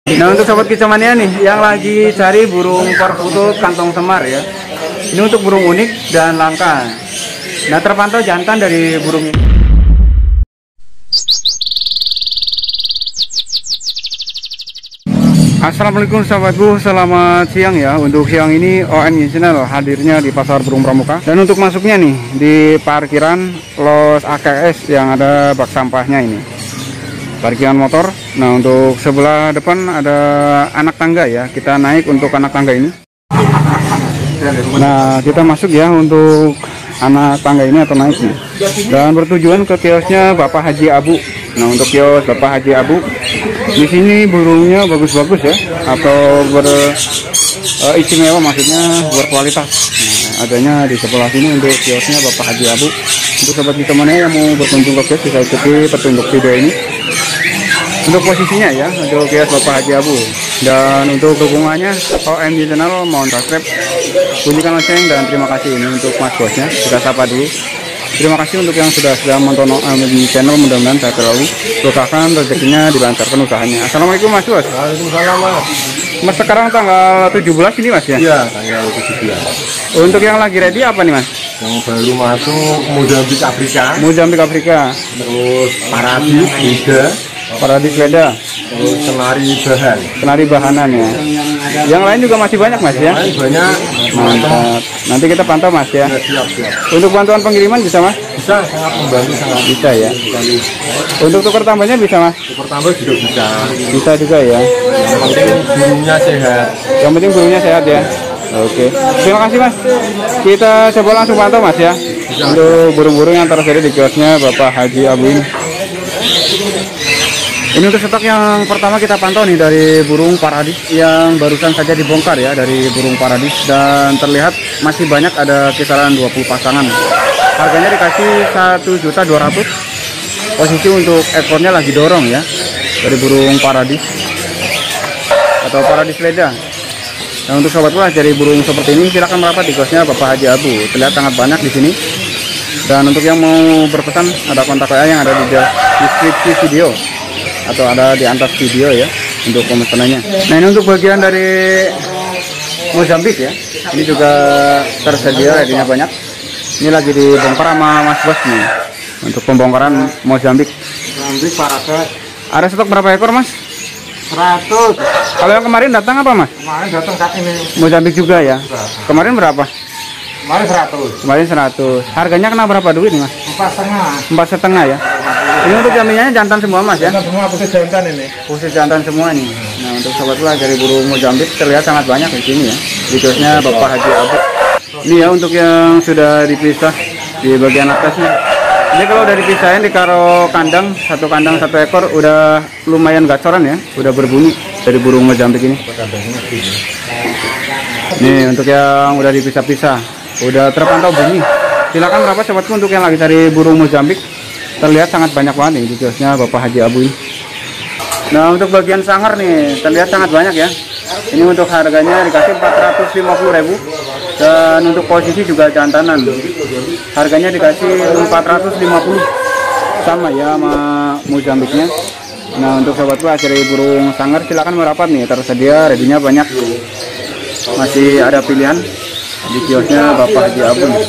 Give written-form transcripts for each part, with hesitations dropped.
Nah, untuk sobat kicauania nih yang lagi cari burung perkutut kantong semar ya. Ini untuk burung unik dan langka. Nah, terpantau jantan dari burung ini. Assalamualaikum sahabatku, selamat siang ya. Untuk siang ini ON Channel hadirnya di Pasar Burung Pramuka. Dan untuk masuknya nih di parkiran Los AKS yang ada bak sampahnya ini, parkiran motor. Nah, untuk sebelah depan ada anak tangga ya. Kita naik untuk anak tangga ini. Nah, kita masuk ya untuk anak tangga ini atau naik nih. Dan bertujuan ke kiosnya Bapak Haji Abu. Nah, untuk kios Bapak Haji Abu, di sini burungnya bagus-bagus ya, atau istimewa, maksudnya berkualitas. Nah, adanya di sebelah sini untuk kiosnya Bapak Haji Abu. Untuk sobat kicauania yang mau berkunjung ke kios bisa ikuti petunjuk video ini. Untuk posisinya ya, untuk kios Bapak Haji Abu. Dan untuk dukungannya OMG Channel, mohon subscribe, bunyikan lonceng, dan terima kasih ini untuk mas bosnya. Kita sapa dulu. Terima kasih untuk yang sudah menonton channel, mudah-mudahan saya terlalu berkahkan rezekinya, dilancarkan usahanya. Assalamualaikum mas bos. Waalaikumsalam mas. Mas sekarang tanggal 17 ini mas ya? Iya, tanggal 17. Untuk yang lagi ready apa nih mas? Yang baru masuk Mozambik Afrika. Mozambik Afrika. Terus Paradis Beda. Paradis Beda. Terus Kenari Bahan. Kenari Bahanan ya. Yang lain juga masih banyak mas ya? Lain banyak. Mantap. Nanti kita pantau mas ya. Siap. Untuk bantuan pengiriman bisa mas? Bisa, sangat membantu, sangat Bisa ya. Untuk tukar tambahnya bisa mas? tukar tambah juga bisa. Bisa juga ya. Yang penting burungnya sehat. Yang penting burungnya sehat ya. Oke. Terima kasih mas. Kita coba langsung pantau mas ya. Untuk burung-burung yang tersedia di kiosnya Bapak Haji Abu ini. Ini untuk stok yang pertama kita pantau nih dari burung paradis yang barusan saja dibongkar ya, dari burung paradis, dan terlihat masih banyak, ada kisaran 20 pasangan. Harganya dikasih 1.200.000. Posisi untuk ekornya lagi dorong ya, dari burung paradis atau paradis leda. Dan untuk sobat luas dari burung seperti ini silakan merapat di kiosnya Bapak Haji Abu. Terlihat sangat banyak di sini. Dan untuk yang mau berpesan ada kontak WA yang ada di deskripsi video atau ada di atas video ya untuk pemesanannya. Nah, ini untuk bagian dari Mozambik ya. Ini juga tersedia, ready-nya banyak. Ini lagi dibongkar sama Mas Bos nih. Untuk pembongkaran Mozambik. Mozambik Paraga. Ada stok berapa ekor Mas? 100. Kalau yang kemarin datang apa Mas? Kemarin datang saat ini. Mozambik juga ya. Kemarin berapa? Kemarin 100. Kemarin 100. Harganya kena berapa duit nih Mas? 4,5. 4,5 ya. Ini untuk jaminannya jantan semua Mas ya? Jantan semua, khusus jantan ini. Khusus jantan semua nih. Nah, untuk sobat luas dari burung Mozambik terlihat sangat banyak di sini ya. Di kiosnya Bapak Haji Abu. Ini ya untuk yang sudah dipisah di bagian atasnya. Ini kalau udah dipisahin dikaro kandang, satu ekor udah lumayan gacoran ya, udah berbunyi dari burung Mozambik ini. Nih untuk yang udah dipisah-pisah, udah terpantau bunyi. Silakan merapat sobatku untuk yang lagi cari burung Mozambik. Terlihat sangat banyak banget nih di kiosnya Bapak Haji Abu ini. Nah, untuk bagian sangar nih terlihat sangat banyak ya. Ini untuk harganya dikasih 450.000. Dan untuk posisi juga jantanan. Harganya dikasih 450. Sama ya sama Mozambiknya. Nah, untuk sobatku cari burung sangar silakan merapat nih, tersedia, ready-nya banyak. Masih ada pilihan di kiosnya Bapak Haji Abu nih.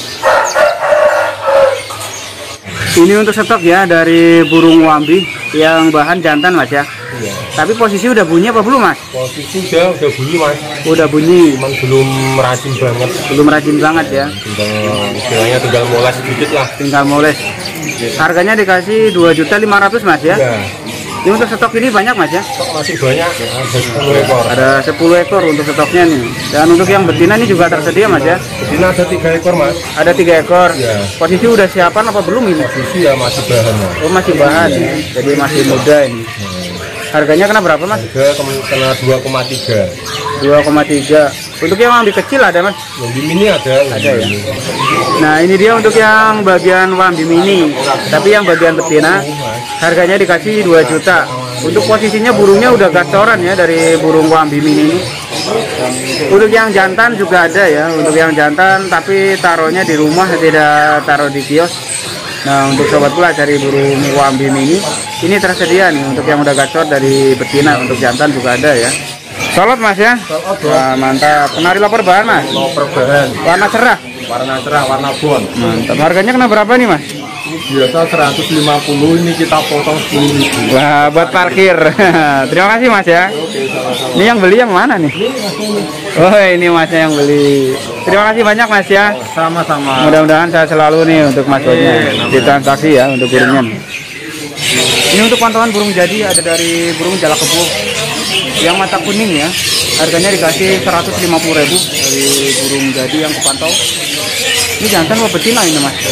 Ini untuk stok ya dari burung wambi yang bahan jantan Mas ya. Iya. Tapi posisi udah bunyi apa belum Mas? Posisi udah bunyi mas. Udah bunyi. Cuman belum rajin banget. Belum rajin banget ya. Istilahnya tinggal moles sedikit lah. Tinggal moles. Harganya dikasih 2.500.000 Mas ya. Ya. Ini untuk stok ini banyak Mas ya. Stok masih banyak, ada 10 ekor. Ada 10 ekor untuk stoknya nih. Dan untuk yang betina ini juga tersedia Mas ya. Betina ada 3 ekor mas. Ada 3 ekor. Ya. Posisi udah siapan apa belum ini? Posisi ya masih bahan mas. Oh masih bahan ya. Jadi masih muda ini. Harganya kena berapa Mas? Harga kena 2,3. 2,3. Untuk yang wambi kecil ada Mas? Wambi mini ada. Ada ya. Nah, ini dia untuk yang bagian wambi mini. Tapi yang bagian betina harganya dikasih 2 juta. Untuk posisinya burungnya udah gacoran ya dari burung wambi mini ini. Untuk yang jantan juga ada ya. Untuk yang jantan tapi taruhnya di rumah, tidak taruh di kios. Nah, untuk sobat pula cari burung wambi mini ini tersedia nih untuk yang udah gacor dari betina, untuk jantan juga ada ya. Solot Mas ya. Wah, mantap. Kenari loper bahan Mas. Loper bahan. Warna cerah. Warna cerah, warna bon. Mantap. Harganya kena berapa nih Mas? Biasa 150, ini kita potong 10.000. Wah, buat parkir. Terima kasih Mas ya. Oke, sama-sama. Ini yang beli yang mana nih? Oh, ini Masnya yang beli. Terima kasih banyak Mas ya. Sama-sama. Mudah-mudahan saya selalu nih untuk Mas Bosnya di transaksi ya untuk burungnya. Ini untuk pantauan burung jadi ada dari burung jalak kebo yang mata kuning ya. Harganya dikasih 150.000 dari burung jadi yang kepantau. Ini jantan apa betina ini Mas?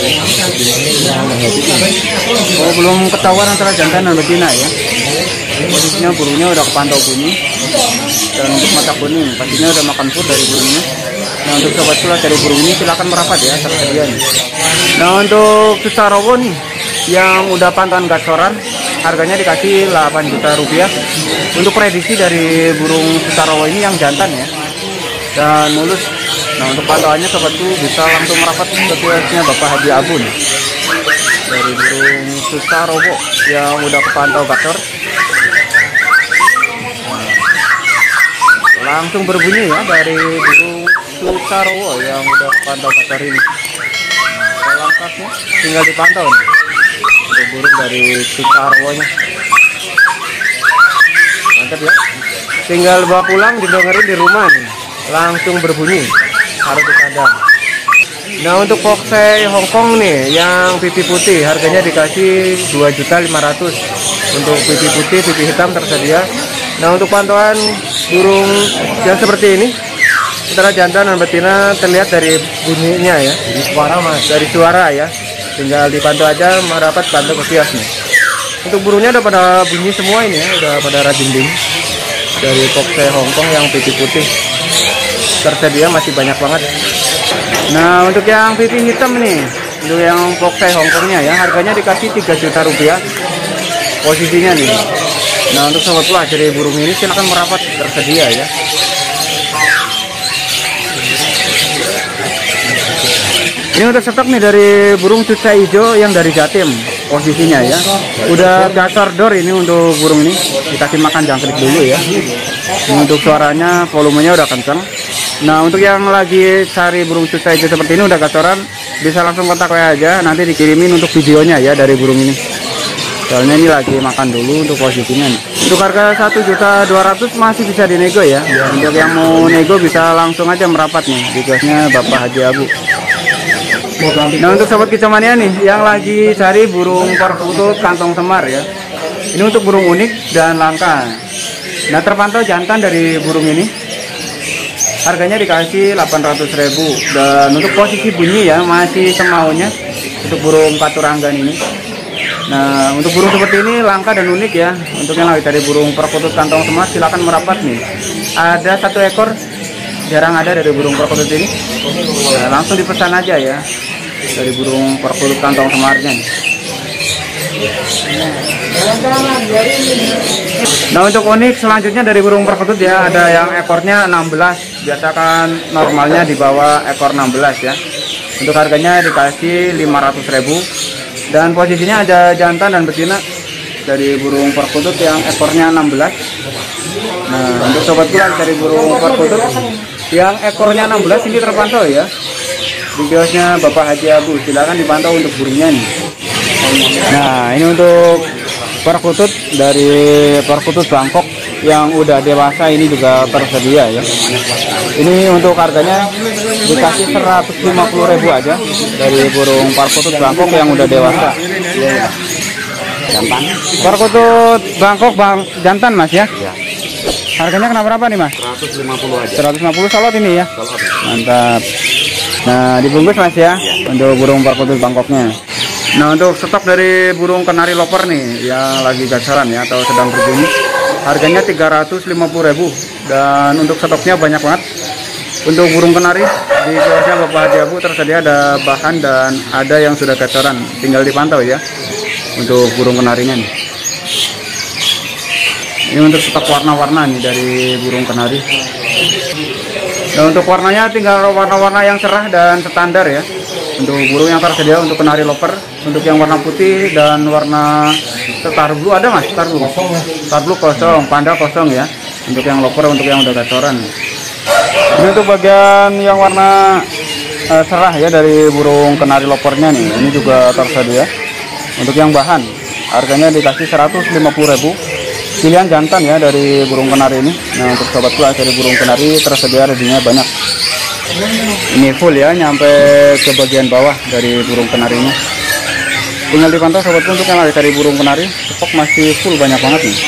Oh, belum ketahuan antara jantan dan betina ya. Posisinya burungnya udah kepantau bunyi. Dan untuk mata kuning pastinya udah makan food dari burungnya. Nah, untuk sobat pula dari burung ini silakan merapat ya, tersedia nih. Nah, untuk Susarowo nih yang udah pantauan gacoran, harganya dikasih 8 juta rupiah. Untuk prediksi dari burung Susarowo ini yang jantan ya, dan mulus. Nah, untuk pantauannya sobatku bisa langsung merapat ke kiosnya Bapak Haji Abu nih. Dari burung Susarowo yang udah kepantau gacor, langsung berbunyi ya dari burung Susarowo yang udah kepantau gacor ini. Langkahnya tinggal dipantau nih untuk burung dari Susarowo nya. Mantap ya, tinggal bawa pulang didengerin di rumah nih, langsung berbunyi, harus di kandang. Nah, untuk foxy Hongkong nih yang pipi putih harganya dikasih 2.500.000 untuk pipi putih, pipi hitam tersedia. Nah, untuk pantauan burung yang seperti ini antara jantan dan betina terlihat dari bunyinya ya, Dari suara Mas. dari suara ya. Tinggal dipantau aja merapat pantau ke kios nih. Untuk burungnya udah pada bunyi semua ini ya, udah pada rajin bunyi. Dari foxy Hongkong yang pipi putih tersedia masih banyak banget. Nah, untuk yang pipi hitam nih, untuk yang foxy Hongkongnya ya, harganya dikasih 3 juta rupiah posisinya nih. Nah, untuk sobat pelacari burung ini silahkan merapat, tersedia ya. Ini untuk stok nih dari burung cuca hijau yang dari Jatim posisinya ya. Udah gacor dor ini untuk burung ini, dikasih makan jangkrik dulu ya. Ini untuk suaranya, volumenya udah kencang. Nah, untuk yang lagi cari burung cuca hijau seperti ini udah gacoran, bisa langsung kontak saya aja, nanti dikirimin untuk videonya ya dari burung ini. Soalnya ini lagi makan dulu untuk posisinya nih. Untuk harga 1.200.000 masih bisa dinego ya. Untuk yang mau nego bisa langsung aja merapat nih di kiosnya Bapak Haji Abu. Nah, untuk sobat kicomania nih yang lagi cari burung perkutut kantong semar ya. Ini untuk burung unik dan langka. Nah, terpantau jantan dari burung ini. Harganya dikasih 800.000 dan untuk posisi bunyi ya masih semaunya untuk burung katuranggan ini. Nah, untuk burung seperti ini langka dan unik ya. Untuk yang lagi cari burung perkutut kantong semar silakan merapat nih. Ada 1 ekor, jarang ada dari burung perkutut ini. Nah, langsung dipesan aja ya dari burung perkutut kantong semarnya nih. Nah, untuk unik selanjutnya dari burung perkutut ya, ada yang ekornya 16. Biasakan normalnya di bawah ekor 16 ya. Untuk harganya dikasih 500.000 dan posisinya ada jantan dan betina dari burung perkutut yang ekornya 16. Nah, untuk sobat pulang dari burung perkutut yang ekornya 16 ini terpantau ya di kiosnya Bapak Haji Abu. Silakan dipantau untuk burungnya nih. Nah, ini untuk perkutut dari perkutut Bangkok yang udah dewasa ini juga tersedia ya. Ini untuk harganya dikasih 150.000 aja dari burung perkutut Bangkok yang udah dewasa. Jantan. Perkutut Bangkok jantan Mas ya? Iya. Harganya kena berapa nih Mas? 150 aja. 150 salot ini ya. Mantap. Nah, dibungkus Mas ya untuk burung perkutut Bangkoknya. Nah, untuk stok dari burung kenari loper nih yang lagi gacoran ya atau sedang berbunyi, harganya 350.000 dan untuk stoknya banyak banget. Untuk burung kenari di kiosnya Bapak Haji Abu tersedia ada bahan dan ada yang sudah gacoran, tinggal dipantau ya untuk burung kenarinya nih. Ini untuk stok warna-warna nih dari burung kenari. Dan untuk warnanya tinggal warna-warna yang cerah dan standar ya. Untuk burung yang tersedia untuk kenari loper, untuk yang warna putih dan warna Star blue ada mas? Star blue kosong, panda kosong ya. Untuk yang loper, untuk yang udah gacoran. Ini untuk bagian yang warna cerah ya dari burung kenari lopernya nih. Ini juga tersedia. Untuk yang bahan, harganya dikasih 150.000. Pilihan jantan ya dari burung kenari ini. Nah untuk sobat kelas dari burung kenari tersedia ready-nya banyak. Ini full ya, nyampe ke bagian bawah dari burung kenari ini. Tinggal dipantau sobatku untuk yang ada dari burung kenari. Stok masih full, banyak banget nih.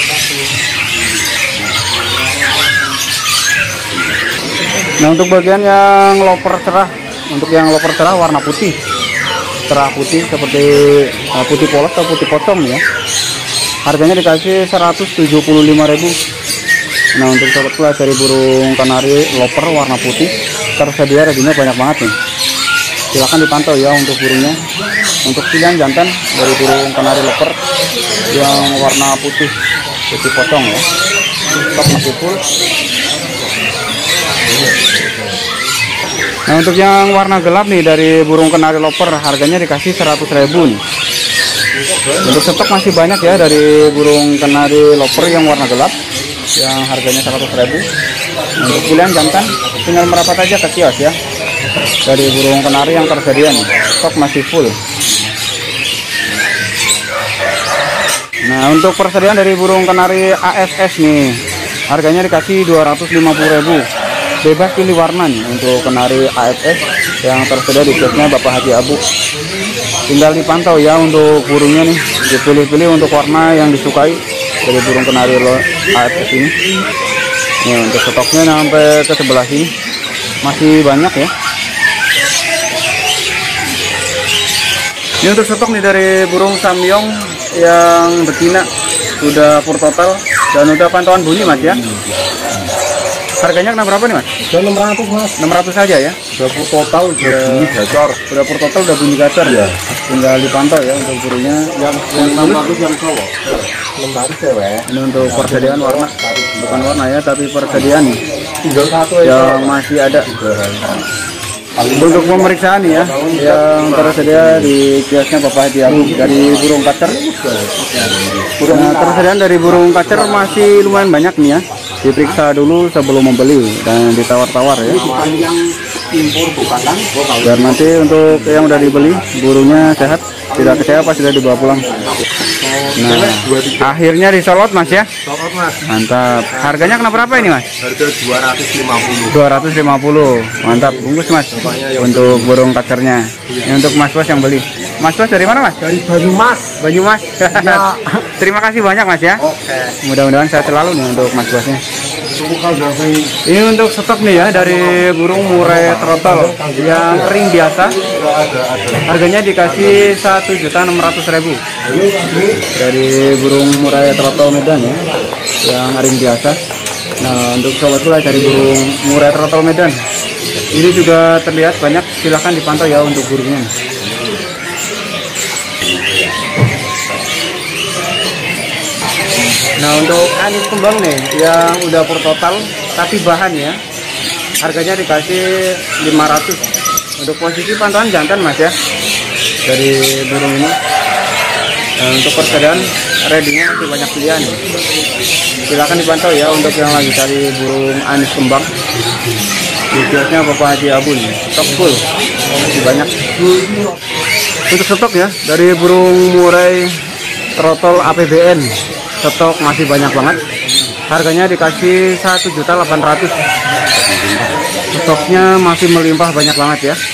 Nah untuk bagian yang loper cerah, untuk yang loper cerah warna putih, cerah putih seperti putih polos atau putih pocong ya. Harganya dikasih 175.000. Nah untuk sobat kelas dari burung kenari loper warna putih tersedia ready-nya banyak banget nih. Silahkan dipantau ya untuk burungnya. Untuk pilihan jantan dari burung kenari loper yang warna putih pocong ya. Stok masih full. Nah untuk yang warna gelap nih dari burung kenari loper harganya dikasih 100.000 nih. Untuk stok masih banyak ya dari burung kenari loper yang warna gelap yang harganya 100.000. Untuk pilihan jantan tinggal merapat aja ke kios ya dari burung kenari yang tersedia nih. Stok masih full. Nah untuk persediaan dari burung kenari ASS nih harganya dikasih 250.000. Bebas pilih warna nih untuk kenari ASS yang tersedia di kiosnya Bapak Haji Abu. Tinggal dipantau ya untuk burungnya nih, dipilih-pilih untuk warna yang disukai dari burung kenari ASS ini. Nih untuk stoknya sampai ke sebelah sini masih banyak ya. Ini untuk stok nih dari burung samyong yang betina sudah pur total dan udah pantauan bunyi mas ya. Harganya kena berapa nih mas? Udah 600 mas. 600 saja ya. Udah pur total, udah bunyi gacor. Udah pur total, udah bunyi gacor ya. Tinggal dipantau ya untuk burungnya. Yang 600 yang cowok. 600 cewek. Ini untuk persediaan warna, bukan warna ya, tapi persediaan nih. Tinggal satu yang masih ada. Untuk pemeriksaan ya, yang tersedia di kiosnya Bapak Haji Abu dari burung kacer. Nah, persediaan dari burung kacer masih lumayan banyak nih ya. Diperiksa dulu sebelum membeli dan ditawar-tawar ya. Biar nanti untuk yang udah dibeli burungnya sehat, tidak kecewa pas sudah dibawa pulang. Nah, akhirnya disolot mas ya. Solot mas. Mantap. Harganya kena berapa ini mas? Harga 250. 250. Mantap. Bungkus mas. Untuk burung kacernya. Ini untuk mas bos yang beli. Mas bos dari mana mas? Dari Banyumas. Banyumas. Ya. Terima kasih banyak mas ya. Oke. Mudah-mudahan sehat selalu nih untuk mas bosnya. Ini untuk stok nih ya dari burung murai trotol yang kering biasa. Harganya dikasih 1.600.000 dari burung murai trotol Medan ya, yang ring biasa. Nah untuk sobat pula dari burung murai trotol Medan ini juga terlihat banyak. Silahkan dipantau ya untuk burungnya. Nah untuk anis kembang nih yang udah pur total tapi bahan ya, harganya dikasih 500. Untuk posisi pantauan jantan mas ya dari burung ini. Nah, untuk persediaan ready-nya masih banyak pilihan. Silahkan dipantau ya untuk yang lagi cari burung anis kembang di kiosnya Bapak Haji Abu nih. Stok full masih banyak. Untuk stok ya dari burung murai trotol APBN, stok masih banyak banget. Harganya dikasih 1.800.000. Stoknya masih melimpah banyak banget ya.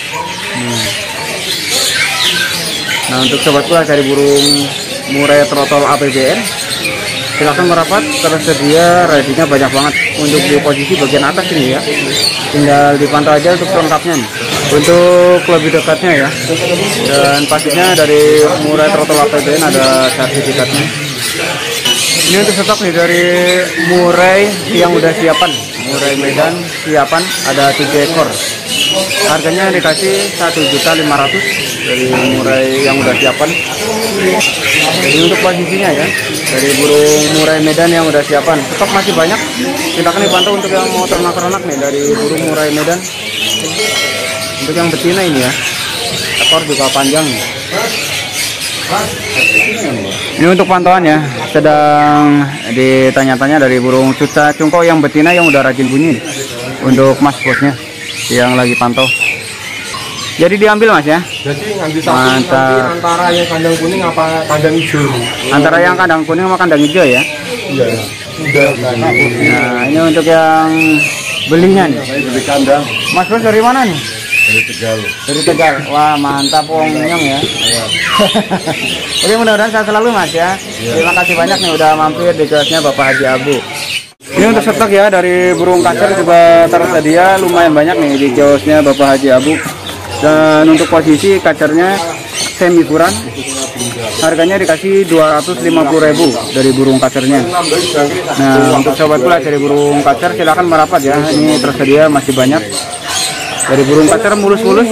Nah untuk sobat pula dari burung murai trotol APBN silahkan merapat, tersedia ready-nya banyak banget. Untuk di posisi bagian atas ini ya, tinggal dipantau aja untuk lengkapnya nih. Untuk lebih dekatnya ya, dan pastinya dari murai trotol APBN ada sertifikatnya. Ini untuk stok nih dari murai yang udah siapan, murai Medan siapan ada 7 ekor. Harganya dikasih 1.500.000 dari murai yang udah siapan. Ini untuk posisinya ya dari burung murai Medan yang udah siapan. Stok masih banyak. Silakan dipantau untuk yang mau ternak-ternak nih dari burung murai Medan. Untuk yang betina ini ya, ekor juga panjang nih. Ini untuk pantauan ya, sedang ditanya-tanya dari burung cuca cungkau yang betina yang udah rajin bunyi nih, untuk mas bosnya yang lagi pantau. Jadi diambil mas ya? Jadi ngambil satu nanti antara yang kandang kuning apa kandang hijau? Antara yang kandang kuning sama kandang hijau ya? Iya. Nah ini untuk yang belinya nih. Dari kandang. Mas bos dari mana nih? Dari Tegal. Dari Tegal. Wah mantap Wong Nyong ya. Oke mudah-mudahan sehat selalu mas ya. Terima kasih banyak nih udah mampir di kiosnya Bapak Haji Abu. Ini untuk stok ya dari burung kacer juga tersedia lumayan banyak nih di kiosnya Bapak Haji Abu. Dan untuk posisi kacernya semi ukuran, harganya dikasih 250.000 dari burung kacernya. Nah untuk sobat pula dari burung kacer silahkan merapat ya, ini tersedia masih banyak. Dari burung kacer mulus-mulus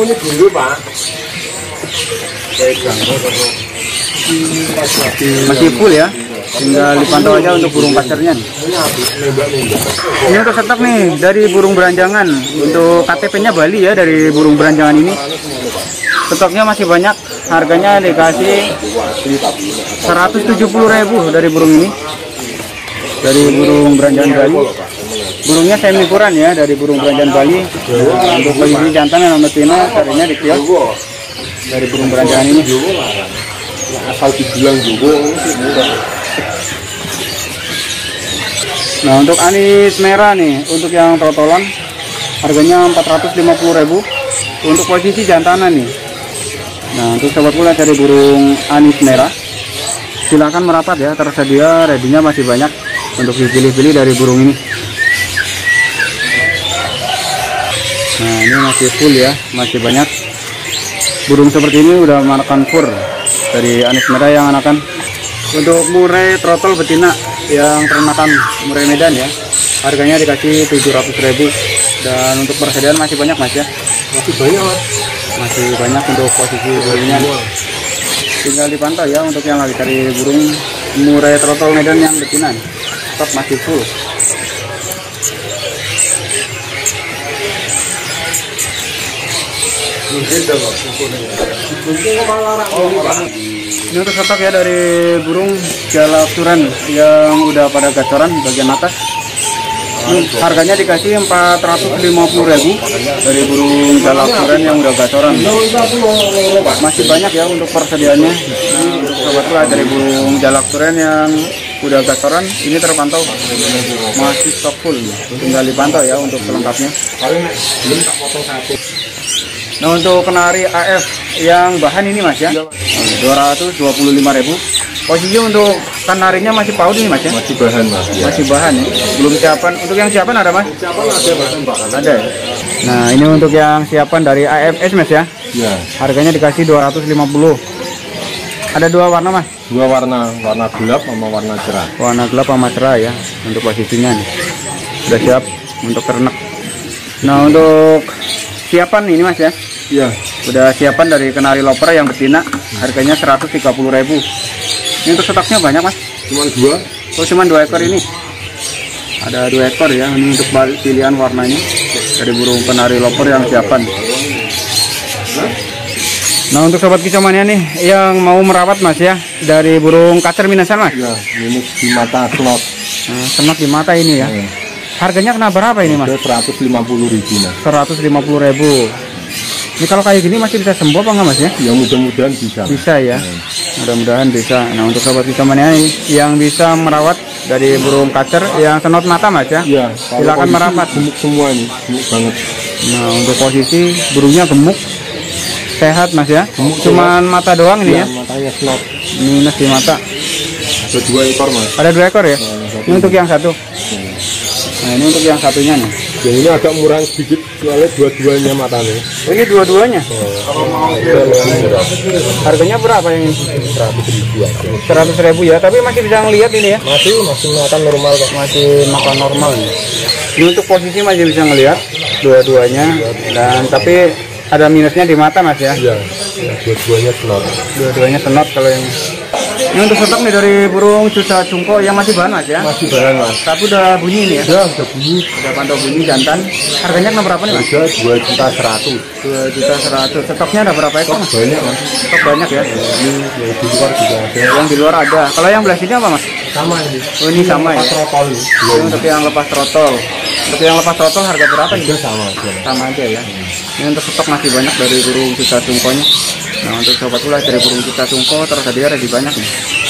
masih full ya, tinggal dipantau aja untuk burung kacernya. Ini untuk stok nih dari burung beranjangan, untuk KTP-nya Bali ya dari burung beranjangan ini. Stoknya masih banyak, harganya dikasih 170.000 dari burung ini, dari burung beranjangan Bali. Burungnya semi ukuran ya dari burung beranjangan Bali. Nah, untuk posisi jantan dan betina carinya di kios dari burung beranjangan ini. Asal dibilang juga. Nah untuk anis merah nih, untuk yang trotolan harganya 450.000 untuk posisi jantanan nih. Nah untuk sobat pula dari burung anis merah silahkan merapat ya, tersedia ready-nya masih banyak untuk dipilih-pilih dari burung ini. Nah ini masih full ya, masih banyak burung seperti ini udah makan fur dari anis merah yang anakan. Untuk murai trotol betina yang ternakan murai Medan ya, harganya dikasih 700.000. Dan untuk persediaan masih banyak mas ya, Masih banyak mas. masih banyak untuk posisi burungnya. Tinggal dipantau ya untuk yang lagi cari burung murai trotol Medan yang betina, stok masih full. Ini untuk stok ya dari burung jalak suren yang udah pada gacoran bagian atas. Ini harganya dikasih 450.000 dari burung jalak suren yang udah gacoran. Masih banyak ya untuk persediaannya. Nah, untuk sobat pula dari burung jalak suren yang udah gacoran ini terpantau masih stok full. Tinggal dipantau ya untuk selengkapnya. Nah untuk kenari AF yang bahan ini mas ya 225.000. Posisi untuk kenarinya masih paut ini mas ya? Masih bahan mas. Masih bahan ya, belum siapan. Untuk yang siapan ada mas? Siapan ada. Ada ya? Nah ini untuk yang siapan dari AFS mas ya? Ya. Harganya dikasih 250. Ada dua warna mas? Dua warna, warna gelap sama warna cerah. Warna gelap sama cerah ya untuk posisinya nih. Sudah siap untuk ternak. Nah untuk siapan ini mas ya? Iya. Udah siapan dari kenari loper yang betina, harganya 130.000. Ini untuk stoknya banyak mas? Cuman dua. Oh cuman 2 ekor ini. Ada 2 ekor ya. Ini untuk pilihan warnanya dari burung kenari loper yang siapan. Nah untuk sobat kisomania nih yang mau merawat mas ya, dari burung kacer minasan mas? Ya, minus di mata slot. Nah, senot di mata ini ya. Harganya kena berapa ini mas? 150.000 mas. 150.000. Ini kalau kayak gini masih bisa sembuh apa enggak mas ya? Ya mudah-mudahan bisa. Bisa ya. Mudah-mudahan bisa. Nah untuk sobat kisomania yang bisa merawat dari burung kacer yang senot mata mas ya? Iya. Silakan merapat. Gemuk semua ini, gemuk banget. Nah untuk posisi burungnya gemuk, sehat mas ya? Gemuk cuman mata doang ini ya? Matanya slot. Minus di mata. Ada 2 ekor mas. Ada 2 ekor ya? Nah, Ini untuk yang satu. Nah ini untuk yang satunya nih. Yang ini agak murah sedikit soalnya dua-duanya matanya. Oh ini dua-duanya? Harganya berapa yang ini? 100.000 ya, tapi masih bisa ngelihat ini ya? Masih makan normal kok. Masih makan normal nih. Ini untuk posisi masih bisa ngelihat dua-duanya, dan tapi ada minusnya di mata mas ya? Iya, dua-duanya slot. Dua-duanya senot kalau yang Ini untuk stok nih dari burung cuca cungko yang masih bahan mas ya? Masih barang mas. Tapi udah bunyi ini ya? Udah bunyi. Udah pantau bunyi jantan. Harganya berapa nih mas? Harga 2.100.000. 2.100.000. Stoknya ada berapa ekor? Stok banyak mas. Stok banyak ya? Ini yang di luar juga ada. Yang di luar ada. Kalau yang belah sini apa mas? Sama ini. Oh ini sama ya? Lepas trotol. Ini untuk yang lepas trotol. Untuk yang lepas trotol harga berapa nih? Juga sama aja. Sama aja ya. Ini untuk stok masih banyak dari burung cuca cungkonya. Nah untuk sobat ulas dari burung cuca cungko tersedia ready banyak nih.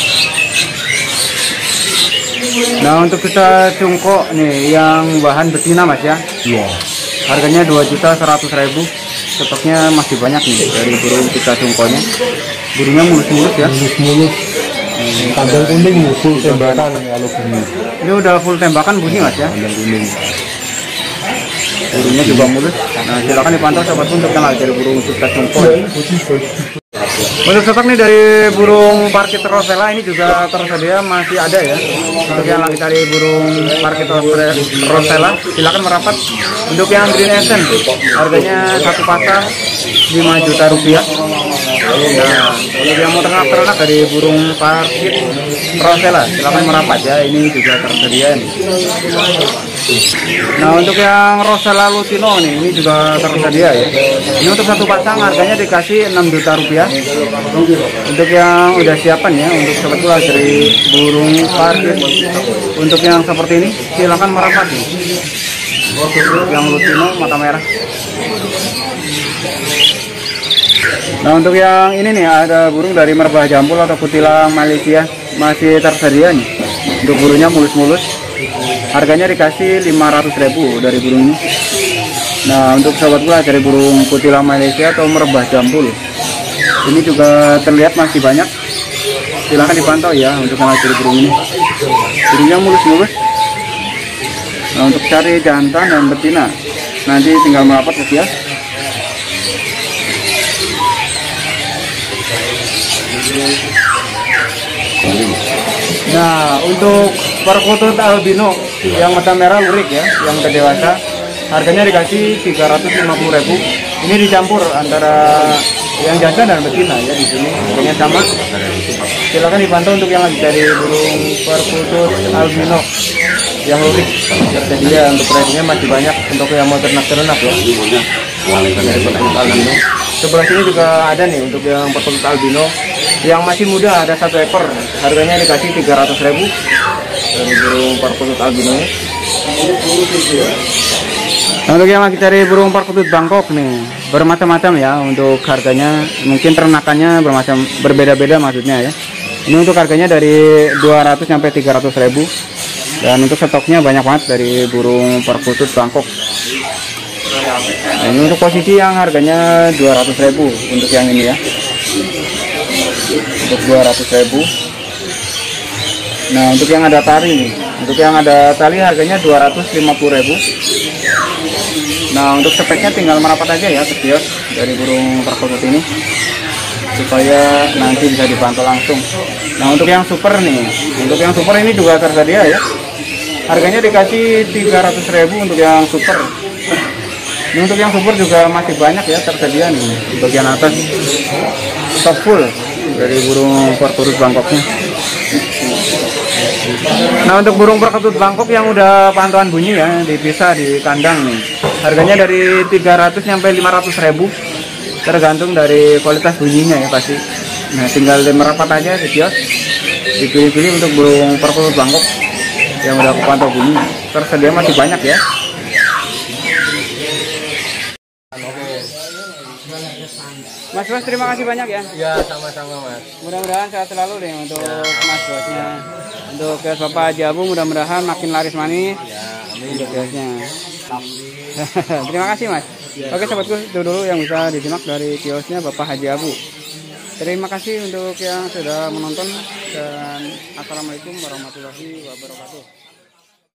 Nah untuk cuca cungko nih yang bahan betina mas ya? Iya. Harganya 2.100.000. Stoknya masih banyak nih dari burung cuca cungkonya. Burungnya mulus-mulus ya? Mulus-mulus. Kandang kuning full tembakan kalau bunyi. Ini udah full tembakan bunyi mas ya? Kandang kuning. Burungnya juga mulus. Nah silakan dipantau sobat untuk yang dari burung cuca cungko. Untuk stok nih dari burung parkit rosella ini juga tersedia masih ada ya. Untuk yang lagi cari burung parkit rosella silakan merapat. Untuk yang green essence harganya satu pasang 5 juta rupiah. Nah untuk yang mau ternak dari burung parkit rosella silakan merapat ya. Ini juga tersedia nih. Nah untuk yang Rosella Lutino nih ini juga tersedia ya. Ini untuk satu pasang harganya dikasih 6 juta rupiah. Untuk yang udah siapan ya untuk kebetulan dari burung parkit. Untuk yang seperti ini silakan merapat nih. Yang Lutino mata merah. Nah untuk yang ini nih ada burung dari merbah jambul atau kutilang Malaysia masih tersedia nih. Untuk burungnya mulus-mulus. Harganya dikasih 500.000 dari burung ini. Nah untuk sobat pula dari burung kutilang Malaysia atau merbah jambul ini juga terlihat masih banyak. Silahkan dipantau ya untuk yang cari burung ini. Burungnya mulus-mulus. Nah untuk cari jantan dan betina nanti tinggal merapat ya. Nah untuk perkutut albino yang mata merah lurik ya, yang udah dewasa, harganya dikasih 350.000. Ini dicampur antara yang jantan dan betina ya di sini, harganya sama. Silakan dipantau untuk yang lagi cari burung perkutut albino yang lurik. Tersedia untuk pricingnya masih banyak untuk yang mau ternak-ternak ya. Perkutut albino. Sebelah sini juga ada nih untuk yang perkutut albino yang masih muda, ada 1 ekor, harganya dikasih 300.000 dari burung perkutut albino nya. Nah, untuk yang lagi cari burung perkutut Bangkok nih bermacam-macam ya untuk harganya, mungkin ternakannya bermacam berbeda-beda maksudnya ya. Ini untuk harganya dari 200 sampai 300.000 dan untuk stoknya banyak banget dari burung perkutut Bangkok. Nah, ini untuk posisi yang harganya 200.000 untuk yang ini ya. Untuk 200.000. Nah untuk yang ada tali nih, untuk yang ada tali harganya 250.000. Nah untuk speknya tinggal merapat aja ya ke kios dari burung perkutut ini supaya nanti bisa dipantau langsung. Nah untuk yang super nih, untuk yang super ini juga tersedia ya, harganya dikasih 300.000 untuk yang super. Ini untuk yang super juga masih banyak ya tersedia nih di bagian atas, stok full dari burung perkutut Bangkoknya. Nah untuk burung perkutut Bangkok yang udah pantauan bunyi ya dipisah di kandang nih, harganya dari 300 sampai 500.000 tergantung dari kualitas bunyinya ya pasti. Nah tinggal merapat aja di kios, dipilih-pilih untuk burung perkutut Bangkok yang udah pantau bunyi. Tersedia masih banyak ya. Mas terima kasih banyak ya. Ya sama-sama mas. Mudah-mudahan sehat selalu deh untuk Mas bosnya. Untuk kios Bapak Haji Abu mudah-mudahan makin laris manis. Ya amin. Untuk kiosnya. Terima kasih mas. Oke sobatku, itu dulu yang bisa disimak dari kiosnya Bapak Haji Abu. Terima kasih untuk yang sudah menonton dan assalamualaikum warahmatullahi wabarakatuh.